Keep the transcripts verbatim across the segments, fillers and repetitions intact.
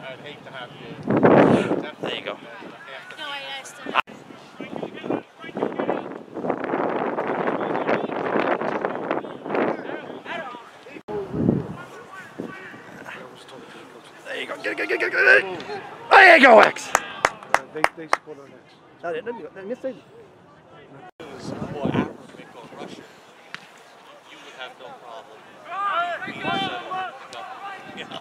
I'd hate to have you. There you go. No, I asked him. There you go. Get it, get it, get it, get it. There you go, X. They, they support our next. No, let me, let me say. Or Arabic or Russian, you would have no problem. Yeah.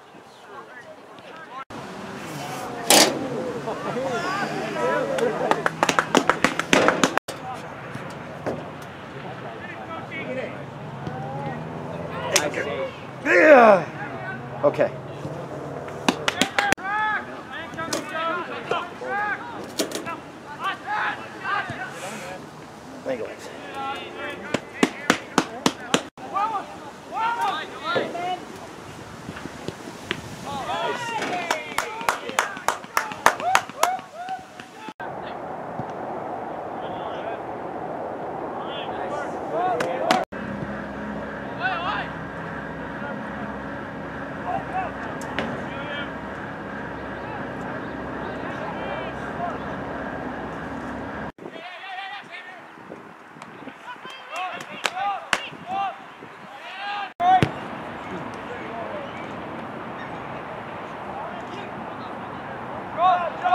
Yeah. Okay. There you go.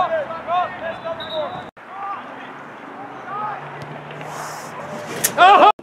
Oh!